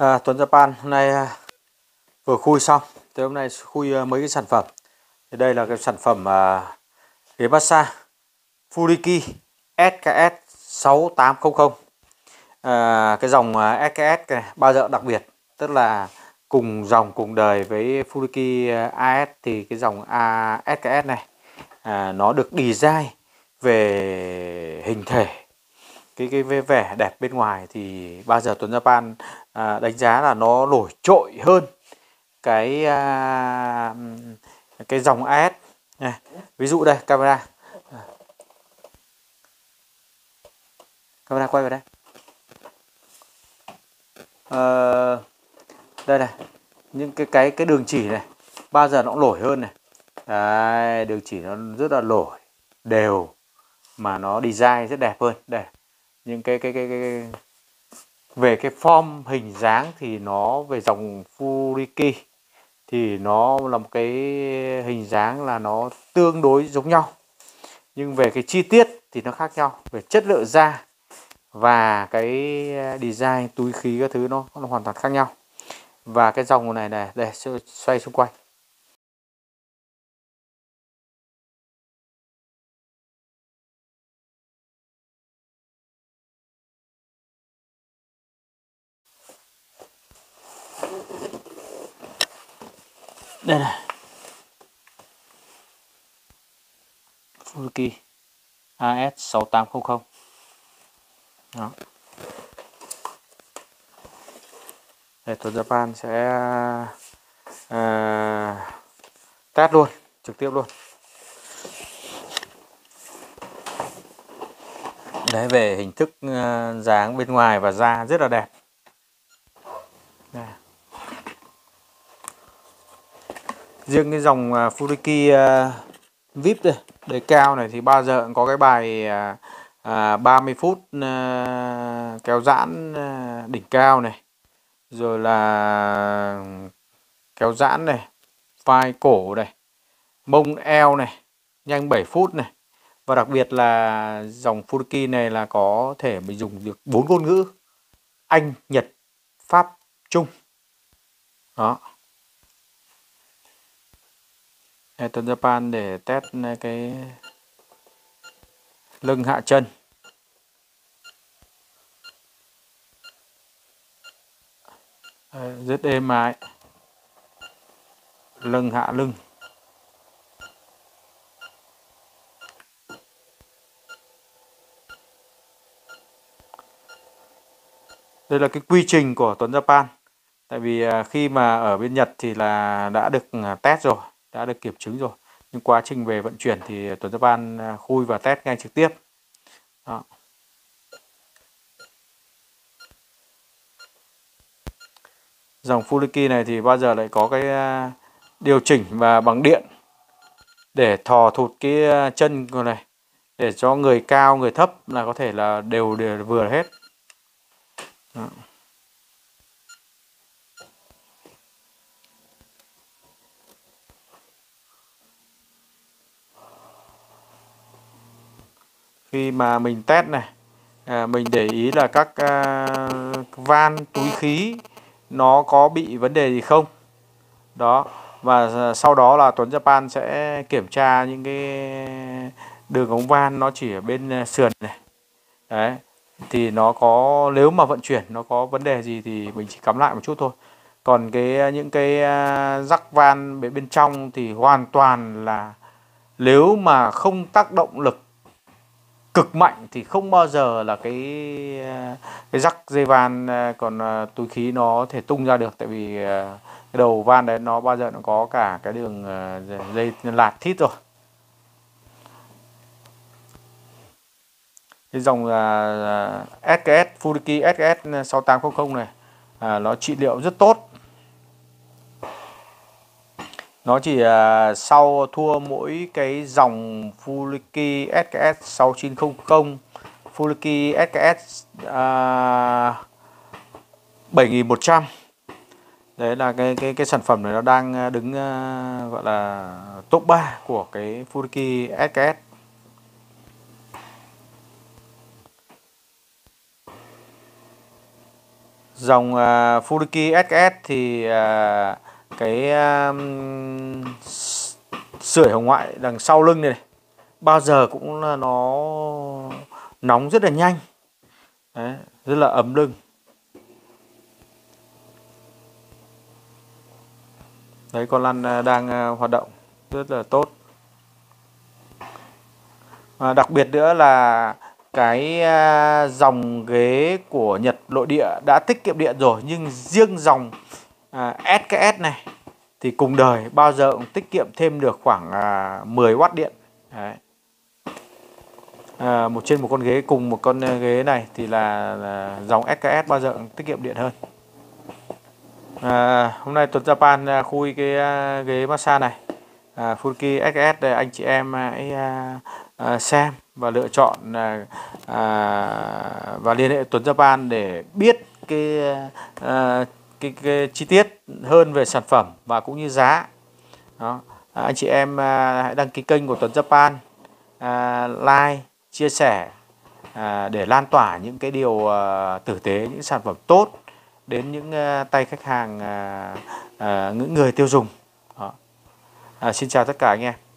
Tuấn Japan hôm nay vừa khui xong. Thế hôm nay khui mấy cái sản phẩm. Thì đây là cái sản phẩm ghế massage Furiki SKS 6800. Cái dòng SKS này bao giờ đặc biệt, tức là cùng dòng cùng đời với Furiki AS thì cái dòng SKS này nó được design về hình thể, cái vẻ đẹp bên ngoài thì bao giờ Tuấn Japan đánh giá là nó nổi trội hơn cái dòng AS này. Ví dụ đây, camera quay vào đây. Đây này, những cái đường chỉ này bao giờ nó cũng nổi hơn này. Đấy, đường chỉ nó rất là nổi đều mà nó design rất đẹp hơn. Đây, những cái về cái form hình dáng thì nó về dòng Furiki thì nó là một cái hình dáng là nó tương đối giống nhau, nhưng về cái chi tiết thì nó khác nhau, về chất lượng da và cái design túi khí các thứ nó hoàn toàn khác nhau. Và cái dòng này này, để xoay xung quanh. Đây này, Furiki AS 6800. Đó. Để Tuấn Japan sẽ test luôn, trực tiếp luôn. Đấy, về hình thức dáng bên ngoài và da rất là đẹp. Đây. Riêng cái dòng Furiki VIP đây, đời cao này thì bao giờ cũng có cái bài 30 phút kéo giãn đỉnh cao này, rồi là kéo giãn này, vai cổ này, mông eo này, nhanh 7 phút này. Và đặc biệt là dòng Furiki này là có thể mình dùng được 4 ngôn ngữ: Anh, Nhật, Pháp, Trung. Đó. Tuấn Japan để test cái lưng hạ chân. Rất êm ái. Lưng hạ lưng. Đây là cái quy trình của Tuấn Japan. Tại vì khi mà ở bên Nhật thì là đã được test rồi, đã được kiểm chứng rồi. Nhưng quá trình về vận chuyển thì Tuấn Japan khui và test ngay trực tiếp. Đó. Dòng Furiki này thì bao giờ lại có cái điều chỉnh và bằng điện để thò thụt cái chân của này, để cho người cao người thấp là có thể là đều vừa hết. Đó. Khi mà mình test này, mình để ý là các van túi khí nó có bị vấn đề gì không. Đó. Và sau đó là Tuấn Japan sẽ kiểm tra những cái đường ống van nó chỉ ở bên sườn này. Đấy. Thì nó có, nếu mà vận chuyển nó có vấn đề gì thì mình chỉ cắm lại một chút thôi. Còn những cái rắc van bên trong thì hoàn toàn là, nếu mà không tác động lực cực mạnh thì không bao giờ là cái rắc dây van còn túi khí nó thể tung ra được. Tại vì cái đầu van đấy nó bao giờ nó có cả cái đường dây lạt thít rồi. Cái dòng SKS Furiki SKS 6800 này nó trị liệu rất tốt. Nó chỉ sau thua mỗi cái dòng Furiki SKS 6900, Furiki SKS 7100. Đấy là cái sản phẩm này nó đang đứng gọi là top 3 của cái Furiki SKS. Dòng Furuki SKS thì cái sưởi hồng ngoại đằng sau lưng này, bao giờ cũng là nó nóng rất là nhanh. Đấy, rất là ấm lưng. Đấy, con lăn đang hoạt động rất là tốt. Đặc biệt nữa là cái dòng ghế của Nhật nội địa đã tiết kiệm điện rồi, nhưng riêng dòng SKS này thì cùng đời bao giờ cũng tiết kiệm thêm được khoảng 10W điện. Đấy. Trên một con ghế, cùng một con ghế này thì là dòng SKS bao giờ cũng tiết kiệm điện hơn. Hôm nay Tuấn Japan khui cái ghế massage này Furuki SKS để anh chị em hãy xem và lựa chọn và liên hệ Tuấn Japan để biết cái chi tiết hơn về sản phẩm và cũng như giá. Đó. Anh chị em hãy đăng ký kênh của Tuấn Japan, like, chia sẻ để lan tỏa những cái điều tử tế, những sản phẩm tốt đến những tay khách hàng, những người tiêu dùng. Đó. Xin chào tất cả anh em.